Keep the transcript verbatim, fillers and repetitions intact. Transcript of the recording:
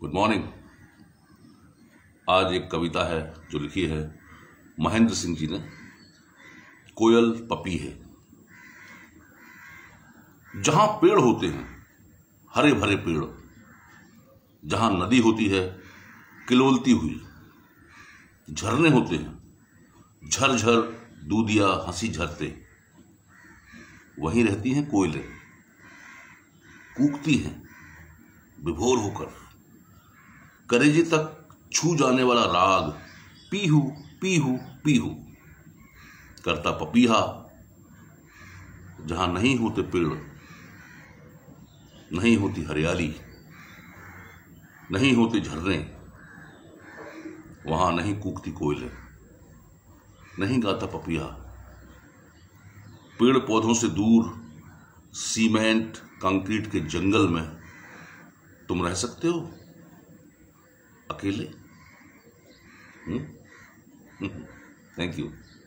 Good morning. आज एक कविता है जो लिखी है महेंद्र सिंह जी ने। कोयल पपी है। जहां पेड़ होते हैं हरे भरे पेड़, जहां नदी होती है किलोलती हुई, झरने होते हैं झरझर दूधिया हंसी झरते, वहीं रहती हैं कोयलें, कूकती हैं विभोर होकर। करेजे तक छू जाने वाला राग पीहू पीहू पीहू करता पपीहा। जहां नहीं होते पेड़, नहीं होती हरियाली, नहीं होते झरने, वहां नहीं कूकती कोयलें, नहीं गाता पपीहा। पेड़ पौधों से दूर सीमेंट कंक्रीट के जंगल में तुम रह सकते हो अकेले। Thank you.